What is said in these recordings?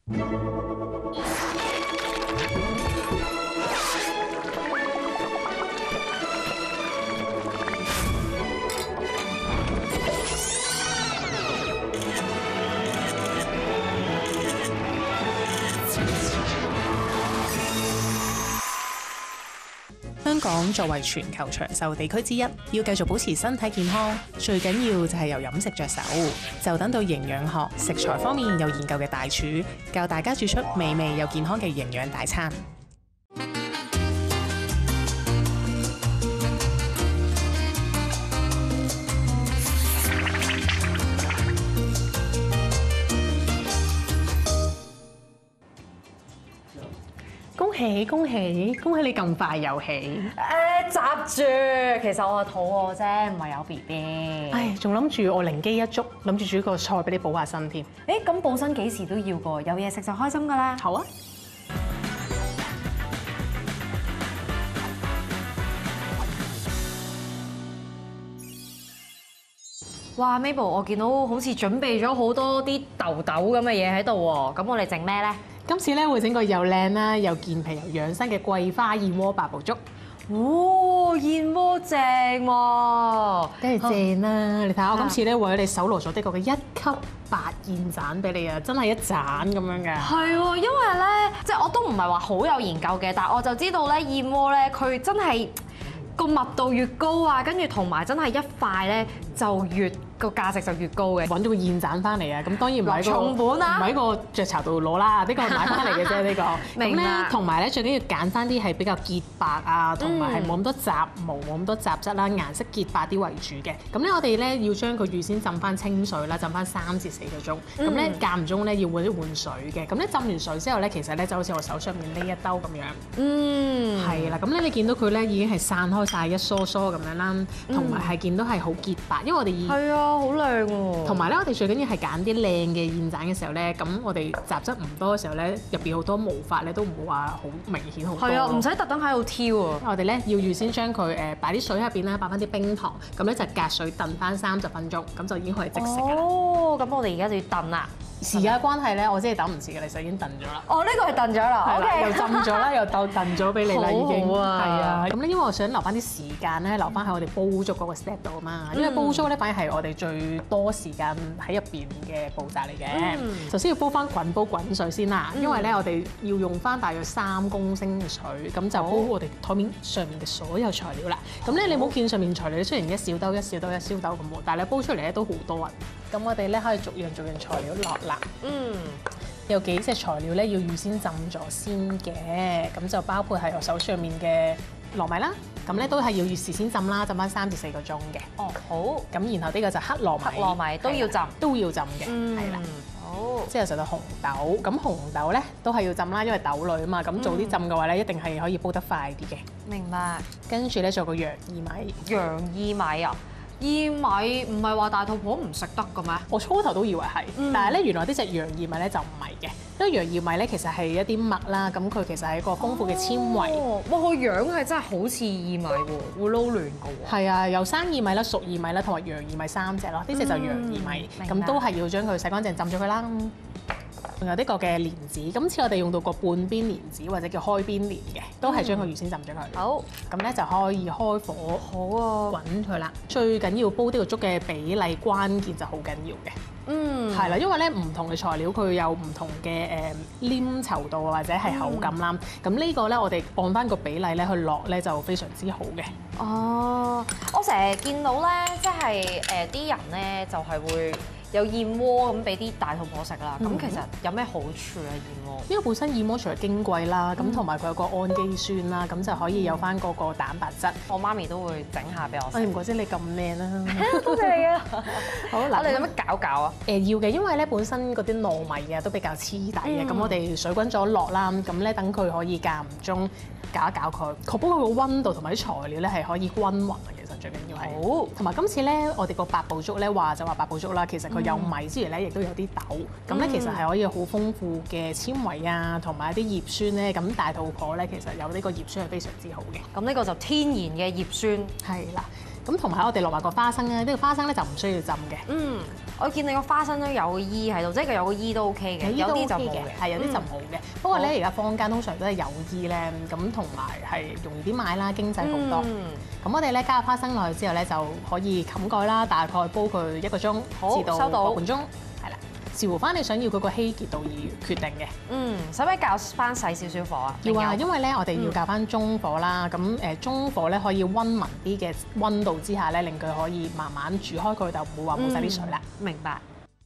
香港作為全球長壽地區之一，要繼續保持身體健康，最緊要就係由飲食着手。就等到營養學、食材方面有研究嘅大廚，教大家煮出美味又健康嘅營養大餐。恭喜你咁快又起！ 閘住，其實我係肚餓啫，唔係有 BB。 唉，仲諗住我靈機一觸，諗住煮個菜俾你補下身添。 咁補身幾時都要過，有嘢食就開心㗎啦。 好啊！ 哇 ，Mabel，我見到好似準備咗好多啲豆豆咁嘅嘢喺度喎，咁我哋整咩咧？ 今次咧會整個又靚啦又健脾又養生嘅桂花燕窩八寶粥。 哇，燕窩正喎， 梗係正啦！你睇下我今次咧為咗你搜羅咗呢個嘅1級白燕盞俾你啊，真係一盞咁樣嘅。 係喎，因為咧即係我都唔係話好有研究嘅，但係我就知道咧燕窩咧佢真係個密度越高啊，跟住同埋真係一塊咧就越個價值就越高嘅。 揾咗個燕盞翻嚟啊！咁當然唔係重本啊， 唔喺個雀巢度攞啦，呢個係買翻嚟嘅啫。呢個明白。 同埋咧最緊要揀翻啲係比較潔白啊，同埋係冇咁多雜毛、冇咁多雜質啦，顏色潔白啲為主嘅。咁咧我哋咧要將佢預先浸翻清水啦，浸翻3至4個鐘。咁咧間唔中咧要換水嘅。咁咧浸完水之後咧，其實咧就好似我手上面呢一兜咁樣。係啦，咁咧你見到佢咧已經係散開晒一梳梳咁樣啦，同埋係見到係好潔白，因為我哋係啊，好靚喎。 同埋咧，我哋最緊要係揀啲靚嘅燕盞嘅時候咧，咁我哋雜質唔多嘅時候咧，入邊好多毛髮咧都唔會話好明顯好多。 係啊，唔使特登喺度挑啊。 我哋咧要預先將佢擺啲水入邊啦，擺翻啲冰糖，咁咧就隔水燉翻30分鐘，咁就已經可以即食㗎啦。 哦，咁我哋而家就要燉啦。 時間關係咧，我真係等唔切嘅，你就已經燉咗啦。 哦，呢個係燉咗啦， 係啦，又浸咗啦，又燉咗俾你啦，已經。 好啊。 係啊，咁咧因為我想留翻啲時間咧，留翻喺我哋煲粥嗰個 step 度啊嘛。因為煲粥咧反而係我哋最多時間喺入邊嘅步驟嚟嘅。首先要煲翻滾煲滾水先啦，因為咧我哋要用翻大約3公升嘅水，咁就煲我哋台面上面嘅所有材料啦。咁咧你冇見上面材料，雖然一小兜一小兜一小兜咁喎，但係你煲出嚟咧都好多啊。咁我哋咧可以逐樣材料落啦。有幾隻材料咧要預先浸咗先嘅，咁就包括係我手上面嘅糯米啦，咁咧都係要事先浸啦，浸翻3至4個鐘嘅。 哦，好。 咁然後呢個就黑糯米， 黑糯米都要浸， 都要浸嘅，係啦。好。之後就到紅豆，咁紅豆咧都係要浸啦，因為豆類啊嘛，咁早啲浸嘅話咧，一定係可以煲得快啲嘅。 明白。 跟住咧仲有個洋薏米。 洋薏米啊？薏米唔係話大肚婆唔食得嘅咩？ 我初頭都以為係，但係咧原來呢隻洋薏米咧就唔係嘅，因為洋薏米咧其實係一啲麥啦，咁佢其實係一個豐富嘅纖維。 哇，個樣係真係好似薏米喎，會撈亂嘅喎。 係啊，有生薏米啦、熟薏米啦，同埋洋薏米3隻咯。呢隻就洋薏米，咁都係要將佢洗乾淨浸咗佢啦。仲有呢個嘅蓮子，今次我哋用到個半邊蓮子或者叫開邊蓮嘅，都係將佢預先浸咗佢。好，咁咧就可以開火，好啊，滾佢啦。最緊要煲呢個粥嘅比例關鍵就好緊要嘅。係啦，因為咧唔同嘅材料佢有唔同嘅黏稠度或者係口感啦。咁呢個咧我哋按翻個比例咧去落咧就非常之好嘅。哦， 我成日見到咧，即係啲人咧就係會有燕窩咁俾啲大肚婆食啦。咁其實有咩好處啊？燕窩？ 因為本身燕窩除咗矜貴啦，咁同埋佢有個氨基酸啦，咁就可以有翻嗰個蛋白質。 我媽咪都會整下俾我食。 唔怪之你咁靚啦！ 多謝你啊！好嗱，我哋有乜搞啊？ 要嘅，因為咧本身嗰啲糯米啊都比較黐底嘅，咁我哋水滾咗落啦，咁咧等佢可以間唔中搞一搞佢，確保佢個溫度同埋啲材料咧係可以均勻嘅。其實最緊要係好，同埋今次咧我哋個八寶粥咧話就話八寶粥啦，其實佢有米之餘咧亦都有啲豆，咁咧其實係可以好豐富嘅纖維啊，同埋一啲葉酸咧，咁大肚婆咧其實有呢個葉酸係非常之好嘅。 咁呢個就天然嘅葉酸係啦。 咁同埋我哋落埋個花生咧，呢個花生咧就唔需要浸嘅。 嗯，我見你個花生都有個衣喺度，即係佢有個衣都 OK 嘅，有啲就冇嘅， 係有啲就冇嘅。不過咧，而家坊間通常都係有衣咧，咁同埋係容易啲買啦，經濟好多。咁我哋咧加入花生落去之後咧，就可以冚蓋啦，大概煲佢1個鐘至到個半鐘，係啦。視乎翻你想要嗰個稀結度而決定嘅。 使唔使較翻細少少火啊？ 要啊，因為咧我哋要較翻中火啦。咁中火咧可以溫文啲嘅溫度之下咧，令佢可以慢慢煮開佢，就唔會話冇晒啲水啦。 明白。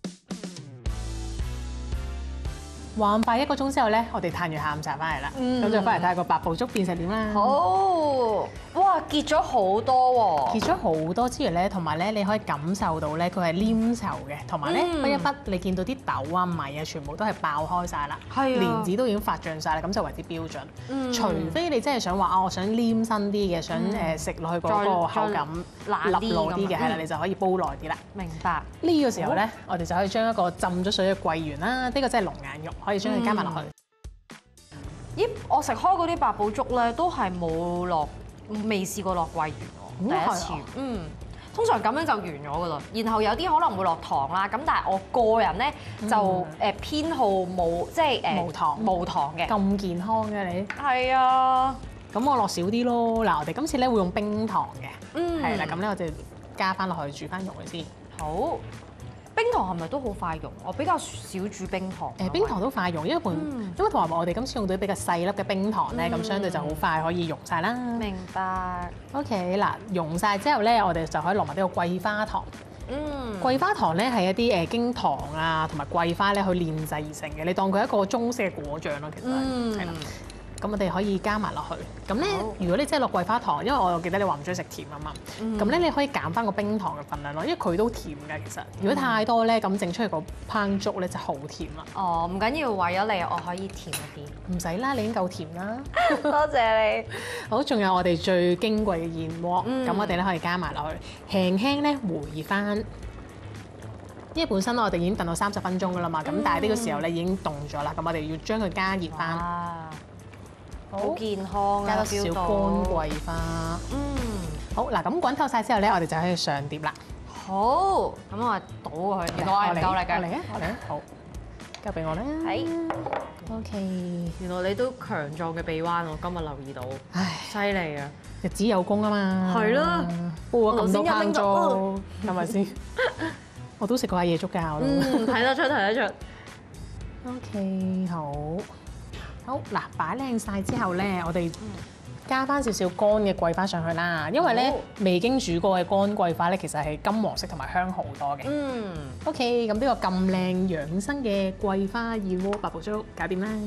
玩快1個鐘之後咧，我哋嘆完下午茶翻嚟啦，咁就翻嚟睇下個白腐竹變成點啦。 好，哇，結咗好多喎！ 結咗好多之餘咧，同埋咧你可以感受到咧佢係黏稠嘅，同埋咧不一不你見到啲豆啊米啊全部都係爆開晒啦，蓮子都已經發脹晒啦，咁就為之標準。除非你真係想話我想黏身啲嘅，想食落去嗰個口感立落啲嘅，係啦，你就可以煲耐啲啦。 明白。 呢個時候咧，我哋就可以將一個浸咗水嘅桂圓啦，呢個真係龍眼肉，可以將佢加埋落去。 咦，我食開嗰啲白腐竹咧，都係未試過落桂圓喎，第一次。通常咁樣就完咗噶啦。然後有啲可能會落糖啦，咁但係我個人咧就偏好冇即係無糖嘅。 咁健康嘅你？ 係啊。 咁我落少啲咯。嗱，我哋今次咧會用冰糖嘅，係啦。咁咧我哋加翻落去煮翻肉佢先。 好。冰糖係咪都好快溶？我比較少煮冰糖。 冰糖都快溶，因為同埋我哋今次用到比較細粒嘅冰糖咧，咁相對就好快可以溶晒啦。 明白。 OK， 嗱，溶晒之後咧，我哋就可以落埋呢個桂花糖。桂花糖咧係一啲經糖啊同埋桂花咧去煉製而成嘅，你當佢一個中式嘅果醬咯，其實係啦。咁我哋可以加埋落去。咁咧，如果你真係落桂花糖，因為我記得你話唔中意食甜啊嘛，咁咧你可以減翻個冰糖嘅份量咯，因為佢都甜嘅其實。如果太多咧，咁整出嚟個烹竹咧就好甜啦。 哦，唔緊要，為咗你，我可以甜一啲。 唔使啦，你已經夠甜啦。 多謝你。 好，仲有我哋最矜貴嘅燕窩，咁我哋咧可以加埋落去，輕輕咧回翻。因為本身我哋已經燉到30分鐘噶啦嘛，咁但係呢個時候咧已經凍咗啦，咁我哋要將佢加熱翻。 好健康啊！ 加多少乾桂花。好嗱，咁滾透晒之後咧，我哋就可以上碟啦。 好，咁我倒過去，我係唔夠力嘅。 嚟啊！我嚟啊！好，交俾我啦。 係。 OK。 原來你都強壯嘅臂彎，我今日留意到。唉，犀利啊！ 日子有功啊嘛。 係咯。 煲咗咁多烹粥，係咪先？我都食過下夜粥㗎，我都。 睇得出，睇得出。 OK，好。好嗱，擺靚晒之後咧，我哋加翻少少乾嘅桂花上去啦。因為咧未經煮過嘅乾桂花咧，其實係金黃色同埋香好多嘅。OK，咁呢個咁靚養生嘅桂花燕窩白腐竹搞掂啦。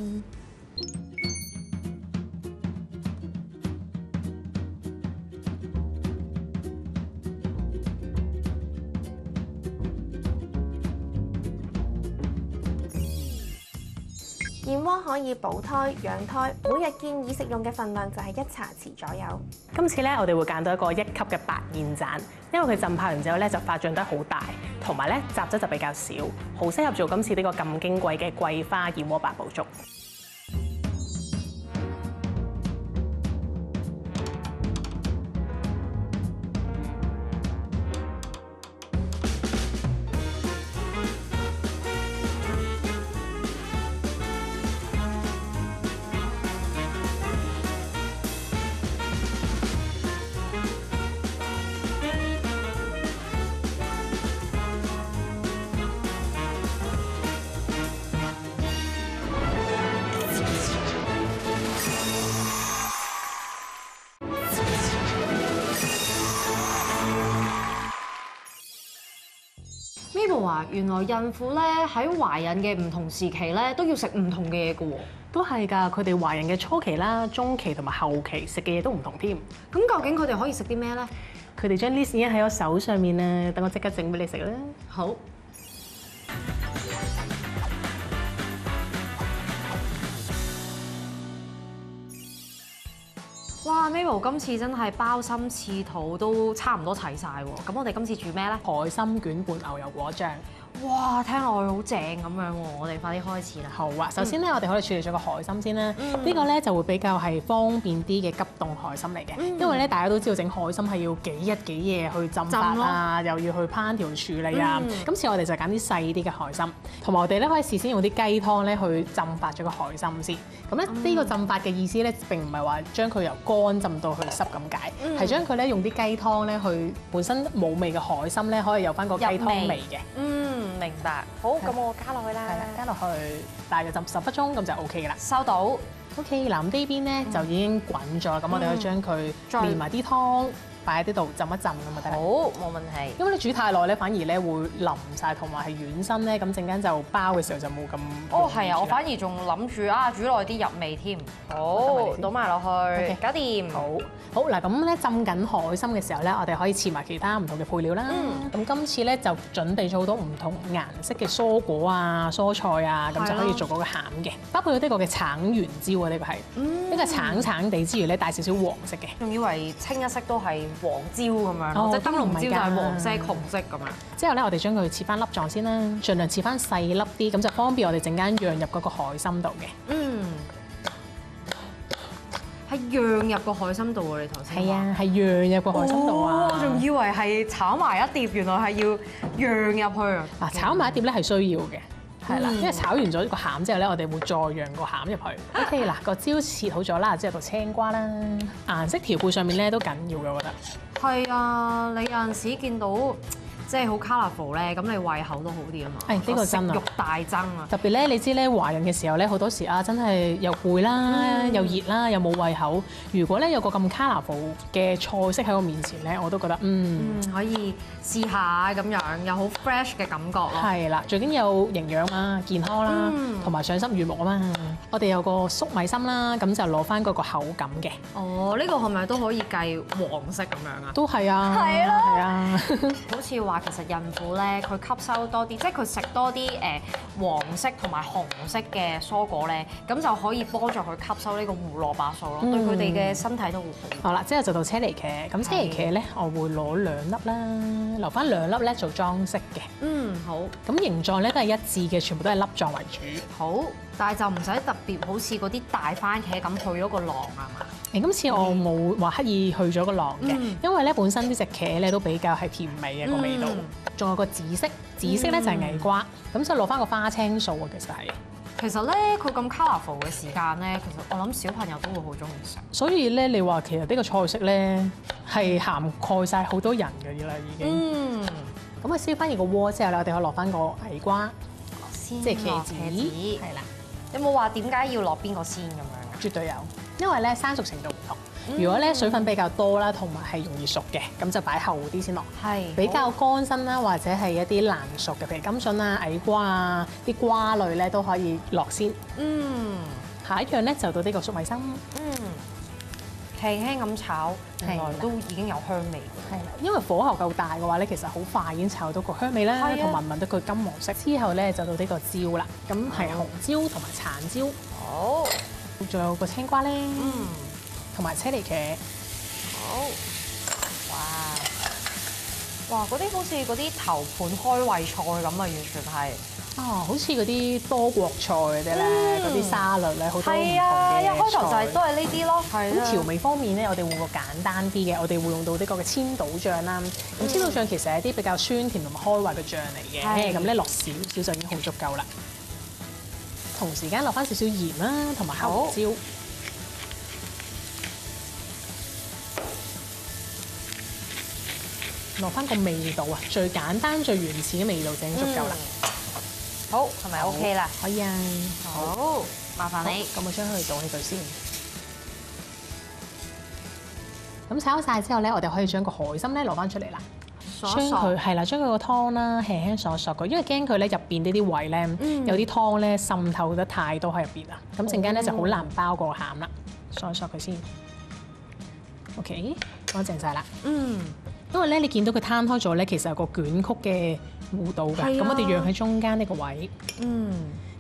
燕窩可以補胎、養胎，每日建議食用嘅份量就係1茶匙左右。 今次咧，我哋會揀到一個1級嘅白燕盞，因為佢浸泡完之後咧就發脹得好大，同埋咧雜質就比較少，好適合做今次呢個咁矜貴嘅桂花燕窩白腐竹。 Mabel 話：原來孕婦咧喺懷孕嘅唔同時期咧都要食唔同嘅嘢嘅喎。 都係㗎，佢哋懷孕嘅初期啦、中期同埋後期食嘅嘢都唔同添。 咁究竟佢哋可以食啲咩咧？ 佢哋將 list 已經喺我手上面啦，等我即刻整俾你食啦。 好。哇 Mabel 今次真係鮑參翅肚都差唔多齊晒喎。咁我哋今次煮咩咧？ 海參卷拌牛油果醬。 哇，聽落去好正咁樣喎！我哋快啲開始啦。 好啊，首先咧，我哋可以處理咗個海參先啦。呢個咧就會比較係方便啲嘅急凍海參嚟嘅，因為咧大家都知道整海參係要幾日幾夜去浸法啊，又要去烹調處理啊。今次我哋就揀啲細啲嘅海參，同埋我哋咧可以事先用啲雞湯咧去浸發咗個海參先。咁咧呢個浸法嘅意思咧並唔係話將佢由乾浸到去濕咁解，係將佢咧用啲雞湯咧去本身冇味嘅海參咧可以有翻個雞湯味嘅。 明白。好，咁我加落去啦。 係啦，加落去大約浸10分鐘咁就 OK 㗎啦。 收到。 OK，嗱咁呢邊咧就已經滾咗啦，咁我哋可以將佢連埋啲湯擺喺呢度浸一浸咁就得啦。 好，冇問題。 因為你煮太耐咧，反而咧會腍晒，同埋係軟身咧，咁陣間就包嘅時候就冇咁。 哦，係啊，我反而仲諗住煮耐啲入味添。好，倒埋落去，搞掂。 好嗱，咁咧浸緊海參嘅時候咧，我哋可以切埋其他唔同嘅配料啦。咁今次咧就準備咗好多唔同顏色嘅蔬果啊、蔬菜啊，咁就可以做嗰個餡嘅。包括呢個嘅橙元椒啊，呢個係呢個橙橙地之餘咧帶少少黃色嘅。 仲以為清一色都係黃椒咁樣，即係燈籠椒就係黃色、紅色咁樣。 之後咧，我哋將佢切翻粒狀先啦，盡量切翻細粒啲，咁就方便我哋陣間釀入嗰個海參度嘅。 係釀入個海參度喎，你頭先。 係啊，係釀入個海參度啊！ 我仲以為係炒埋一碟，原來係要釀入去啊！ 嗱，炒埋一碟咧係需要嘅，係啦，因為炒完咗個餡之後咧，我哋會再釀個餡入去。OK，嗱個椒切好咗啦，之後到青瓜啦，顏色調配上面咧都緊要嘅，我覺得。 係啊，你有陣時見到即係好 colourful 咧，咁你胃口都好啲啊嘛。 係呢個真啊！ 食慾大增啊！ 特別咧，你知咧懷孕嘅時候咧，好多時啊真係又攰啦，又熱啦，又冇胃口。如果咧有個咁 colourful 嘅菜式喺我面前咧，我都覺得可以試下咁樣，有好 fresh 嘅感覺咯。 係啦，最緊要營養啦、健康啦，同埋賞心悅目啊嘛。我哋有個粟米心啦，咁就攞翻嗰個口感嘅。 哦，呢個係咪都可以計黃色咁樣啊？ 都係啊， 係咯， 係啊。 好似話其實孕婦咧，佢吸收多啲，即係佢食多啲黃色同埋紅色嘅蔬果咧，咁就可以幫助佢吸收呢個胡蘿蔔素咯，對佢哋嘅身體都好好。 好啦，之後就到車厘茄，咁車厘茄咧，我會攞2粒啦，留翻2粒咧做裝飾嘅。 好。 咁形狀咧都係一致嘅，全部都係粒狀為主。 好，但係就唔使特別好似嗰啲大番茄咁去咗個囊啊嘛。 今次我冇話刻意去咗個囊嘅，因為咧本身呢隻茄咧都比較係甜味嘅個味道，仲有個紫色咧就係矮瓜，咁就攞翻個花青素啊，其實係。 其實咧，佢咁 colourful 嘅時間咧，其實我諗小朋友都會好中意食。 所以咧，你話其實呢個菜式咧係涵蓋晒好多人嘅啦，已經。咁啊，燒翻熱個鍋之後咧，我哋可以落翻個矮瓜，即係茄子，係啦。 有冇話點解要落邊個先咁樣啊？ 絕對有，因為咧生熟程度唔同。如果咧水分比較多啦，同埋係容易熟嘅，咁就擺後啲先落。係比較乾身啦，或者係一啲難熟嘅，譬如甘筍啊、矮瓜啊、啲瓜類咧都可以落先。下一樣咧就到呢個粟米心。輕輕咁炒，原來都已經有香味㗎。係啦，因為火候夠大嘅話咧，其實好快已經炒到個香味啦，同埋聞到佢金黃色。之後咧就到呢個椒啦，咁係紅椒同埋橙椒。好，仲有個青瓜咧，同埋車厘茄。好， 哇！嗰啲好似嗰啲頭盤開胃菜咁啊，完全係。 好似嗰啲多國菜嗰啲咧，嗰啲沙律咧，好多唔同嘅係啊，一開頭就係都係呢啲咯。 咁調味方面咧，我哋會個簡單啲嘅，我哋會用到呢個嘅千島醬啦。咁千島醬其實係一啲比較酸甜同埋開胃嘅醬嚟嘅，咁咧落少少就已經好足夠啦。同時間落翻少少鹽啦，同埋黑胡椒。落翻個味道啊，最簡單最原始嘅味道就已經足夠啦。 好，係咪 OK 啦？ 可以啊。 好，麻煩你。 咁我將佢倒起佢先。咁炒晒之後咧，我哋可以將個海參咧攞翻出嚟啦。將佢係啦，將佢個湯啦輕輕索索佢，因為驚佢咧入邊呢啲位咧有啲湯咧滲透得太多喺入邊啊。咁陣間咧就好難包個餡啦。索索佢先。OK，乾淨晒啦。因為咧，你見到佢攤開咗咧，其實有個捲曲嘅弧度㗎。咁我哋讓喺中間呢個位。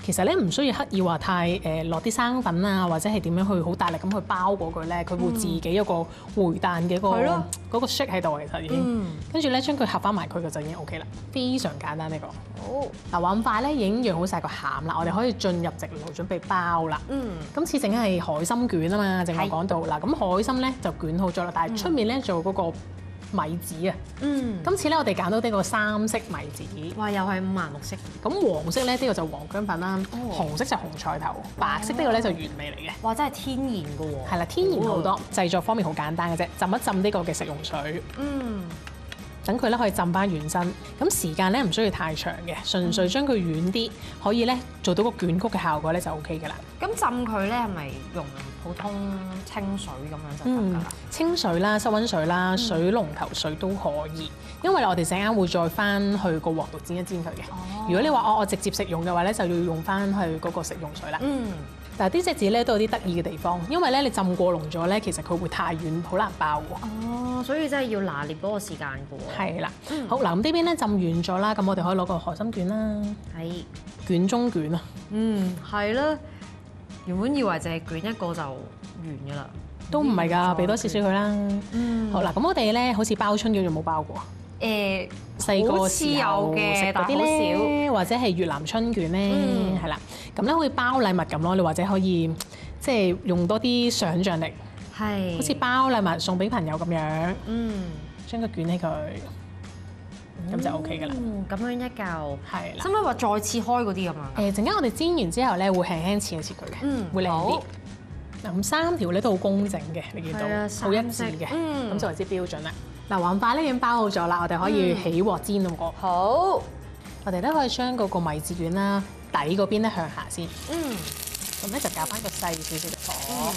其實咧唔需要刻意話太落啲生粉啊，或者係點樣去好大力咁去包嗰個咧，佢會自己有個回彈嘅嗰個 shake 喺度，其實已經。跟住咧將佢合翻埋佢嘅就已經 OK 啦，非常簡單呢個。好，嗱話咁快咧已經釀好晒個餡啦，我哋可以進入直爐準備包啦。今次整係海參卷啊嘛，正我講到嗱，咁海參咧就捲好咗啦，但係出面咧做嗰個米紙啊，今次咧我哋揀到呢個3色米紙， 哇，又係5顏6色。 咁黃色咧呢個就黃薑粉啦，紅色就紅菜頭，白色呢個咧就原味嚟嘅。 哇，真係天然嘅喎。 係啦，天然好多，製作方面好簡單嘅啫，浸一浸呢個嘅食用水。等佢咧可以浸翻軟身，咁時間咧唔需要太長嘅，純粹將佢軟啲，可以咧做到個捲曲嘅效果咧就 OK 㗎啦。 咁浸佢咧係咪用普通清水咁樣就得㗎啦？ 清水啦、室溫水啦、水龍頭水都可以，因為我哋陣間會再翻去個鑊度煎一煎佢嘅。如果你話我直接食用嘅話咧，就要用翻去嗰個食用水啦。但係啲隻字咧都有啲得意嘅地方，因為咧你浸過籠咗咧，其實佢會太軟，好難包喎。 所以真係要拿捏嗰個時間嘅喎。 係啦，好嗱，咁呢邊咧浸完咗啦，咁我哋可以攞個海參卷啦，係卷中卷啊。 係啦，原本以為淨係卷一個就完㗎啦， 都唔係㗎，俾多少少佢啦。好嗱，咁我哋咧好似包春卷有冇包過？細個時候食嗰啲咧，或者係越南春卷咧，係啦，咁咧可以包禮物咁咯，你或者可以即係用多啲想像力，係好似包禮物送俾朋友咁樣，將佢捲起佢，咁就 OK 㗎啦。 咁樣一嚿，係啦。使唔使話再切開嗰啲咁樣？ 陣間我哋煎完之後咧，會輕輕切一切佢嘅，會靚啲。嗱，咁3條咧都好工整嘅，你見到好一致嘅，咁就為之標準啦。嗱，橫塊咧已經包好咗啦，我哋可以起鑊煎咁個。好，我哋咧可以將嗰個米紙卷啦底嗰邊咧向下先。咁咧就較翻個細少少嘅火，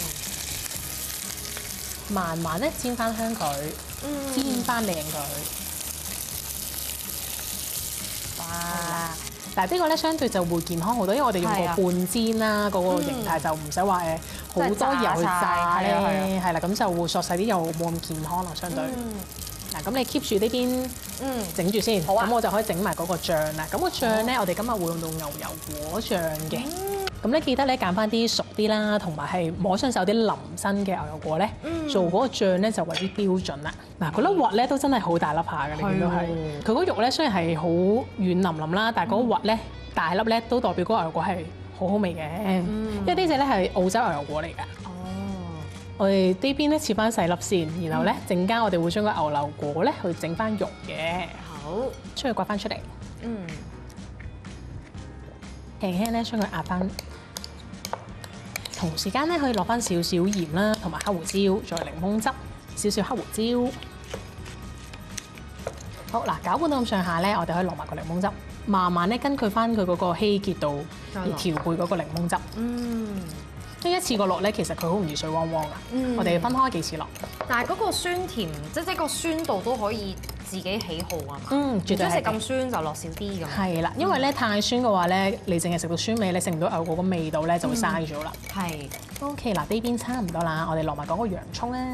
慢慢咧煎翻香佢，煎翻靚佢。哇！但係呢個咧相對就會健康好多，因為我哋用個半煎啦，嗰個形態就唔使話好多油炸咧，係啦，咁就會索細啲又冇咁健康啦，相對。嗱，咁你 keep 住呢邊整住先，咁我就可以整埋嗰個醬啦。咁個醬咧，我哋今日會用到牛油果醬嘅。咁咧記得咧揀翻啲熟啲啦，同埋係摸上手啲腍身嘅牛油果咧，做嗰個醬咧就為之標準啦。嗱，嗰粒核咧都真係好大粒下嘅，你見到係。佢嗰肉咧雖然係好軟腍腍啦，但係嗰個核咧大粒咧都代表嗰個牛油果係好好味嘅。因為呢隻咧係澳洲牛油果嚟㗎。我哋呢邊咧切翻細粒先，然後咧陣間我哋會將個牛油果咧去整翻肉嘅。好，出去刮翻出嚟。輕輕咧將佢壓翻，同時間咧可以落翻少少鹽啦，同埋黑胡椒，再檸檬汁，少少黑胡椒。好嗱，攪拌到咁上下咧，我哋可以落埋個檸檬汁，慢慢咧根據翻佢嗰個稀結度而調配嗰個檸檬汁。呢一次過落咧，其實佢好容易水汪汪㗎。我哋分開幾次落。 但係嗰個酸甜，即係個酸度都可以自己喜好啊嘛。 絕對係。 食咁酸就落少啲咁。 係啦，因為咧太酸嘅話咧，你淨係食到酸味，你食唔到牛油果個味道咧就會嘥咗啦。係。OK，嗱呢邊差唔多啦，我哋落埋嗰個洋葱啦。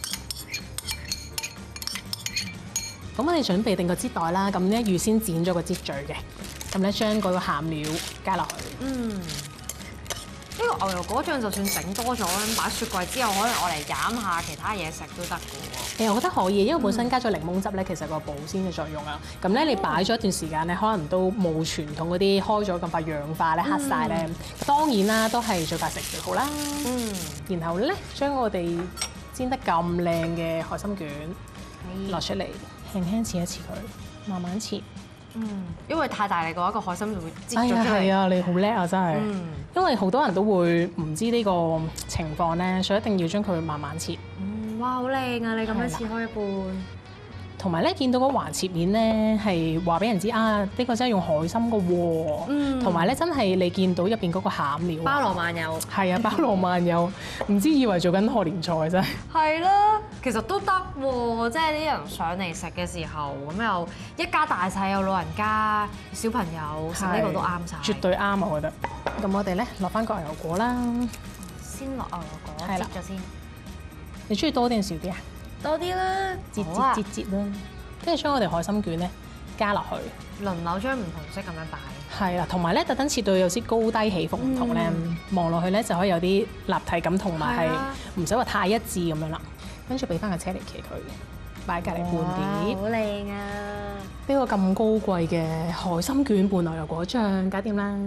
咁我哋準備定個擠袋啦，咁咧預先剪咗個擠嘴嘅，咁咧將嗰個餡料加落去。呢個牛油果醬就算整多咗咧，擺雪櫃之後，可能我嚟飲下其他嘢食都得嘅喎。我覺得可以，因為本身加咗檸檬汁咧，其實個保鮮嘅作用啊。咁咧，你擺咗一段時間咧，可能都冇傳統嗰啲開咗咁快氧化咧、黑晒咧。當然啦，都係最快食最好啦。然後咧，將我哋煎得咁靚嘅海參卷落出嚟，輕輕切一切佢，慢慢切。因為太大力嘅話，個海參就會擠咗出嚟。係啊，你好叻啊，真係。因為好多人都會唔知呢個情況咧，所以一定要將佢慢慢切。哇，好靚啊！你咁樣切開一半。同埋咧，見到個橫切面咧，係話俾人知啊，呢個真係用海參嘅喎。同埋咧，真係你見到入邊嗰個餡料，包羅萬有。係啊，包羅萬有，唔知以為做緊賀年菜真係。係啦，其實都得喎，即係啲人上嚟食嘅時候，咁又一家大細，有老人家、小朋友食呢個都啱晒。絕對啱，我覺得。咁我哋咧落翻個牛油果啦，先落牛油果，擠咗先。你中意多定少啲啊？多啲啦，節啦，跟住將我哋海參卷咧加落去，輪流將唔同色咁樣擺。 係啦，同埋咧特登切到有啲高低起伏唔同咧，望落去咧就可以有啲立體感，同埋係唔使話太一致咁樣啦。跟住俾翻個車厘奇佢，擺隔離半碟。 好靚啊！ 呢個咁高貴嘅海參卷拌牛油果醬，搞掂啦！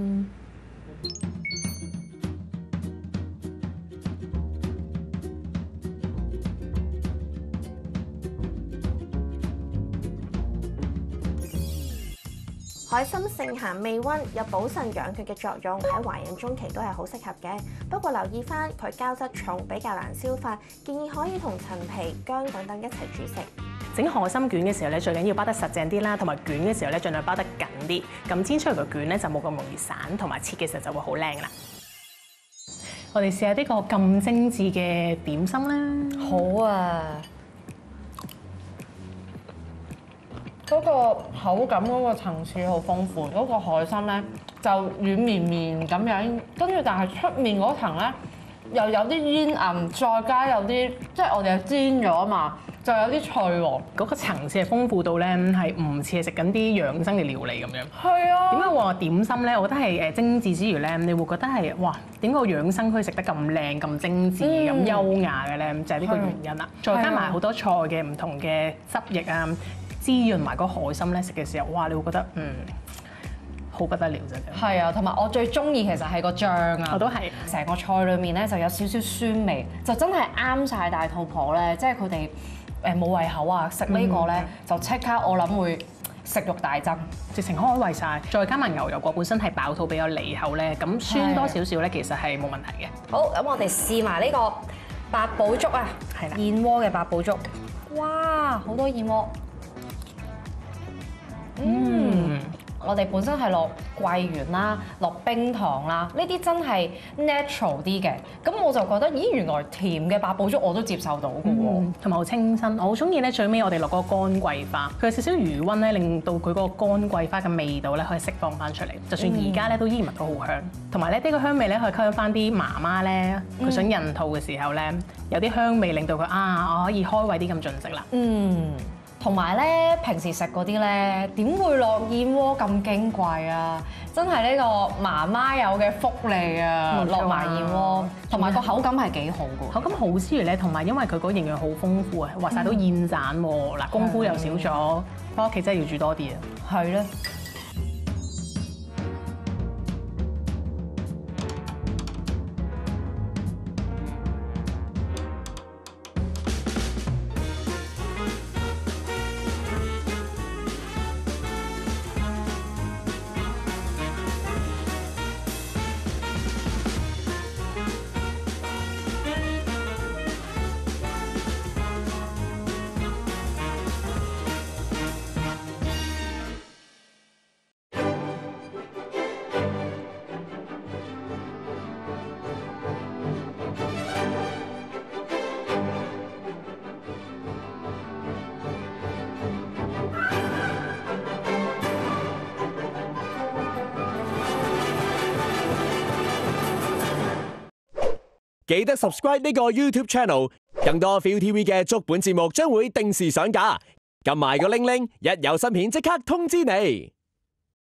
海參性鹹味溫，有補腎養血嘅作用，喺懷孕中期都係好適合嘅。不過留意翻佢膠質重，比較難消化，建議可以同陳皮、薑等等一齊煮食。 整海參卷嘅時候咧，最緊要包得實淨啲啦，同埋捲嘅時候咧，盡量包得緊啲，咁煎出嚟個卷咧就冇咁容易散，同埋切嘅時候就會好靚啦。我哋試下呢個咁精緻嘅點心啦。 好啊！嗰個口感嗰個層次好豐富，嗰個海參咧就軟綿綿咁樣，跟住但係出面嗰層咧又有啲煙韌，再加有啲即係我哋係煎咗啊嘛，就有啲脆喎。 嗰個層次係豐富到咧係唔似係食緊啲養生嘅料理咁樣。 係啊。 點解話點心咧？我覺得係精緻之餘咧，你會覺得係哇點解個養生可以食得咁靚、咁精緻、咁優雅嘅咧？就係呢個原因啦。再加埋好多菜嘅唔同嘅汁液啊。滋潤埋個海參咧，食嘅時候，哇！你會覺得好不得了真係。 係啊，同埋我最中意其實係個醬啊， 我都係。 成個菜裡面咧就有少少酸味，就真係啱晒大肚婆咧，即係佢哋冇胃口啊，食呢個咧就即刻我諗會食慾大增， 直情開胃晒。再加埋牛油果本身係飽肚比較利口咧，咁酸多少少咧其實係冇問題嘅。 好，咁我哋試埋呢個八寶粥啊， 係啦， 燕窩嘅八寶粥，哇，好多燕窩。我哋本身係落桂圓啦，落冰糖啦，呢啲真係 natural 啲嘅。咁我就覺得，咦，原來甜嘅八寶粥我都接受到嘅喎， 同埋好清新。我好中意咧，最尾我哋落嗰個乾桂花，佢有少少餘溫咧，令到佢嗰個乾桂花嘅味道咧可以釋放翻出嚟。就算而家咧都依然聞到好香，同埋咧呢個香味咧可以吸引翻啲媽媽咧，佢想孕吐嘅時候咧，有啲香味令到佢我可以開胃啲咁進食啦。 同埋咧，平時食嗰啲咧，點會落燕窩咁矜貴啊？真係呢個媽媽有嘅福利啊！落埋燕窩，同埋個口感係幾好嘅。 口感好之餘咧，同埋因為佢嗰營養好豐富啊，話晒都現斬喎，嗱功夫又少咗，返屋企真係要煮多啲啊！ 係咧。 記得 subscribe 呢個 YouTube channel， 更多 ViuTV 嘅足本節目將會定時上架，撳埋個鈴鈴，一有新片即刻通知你。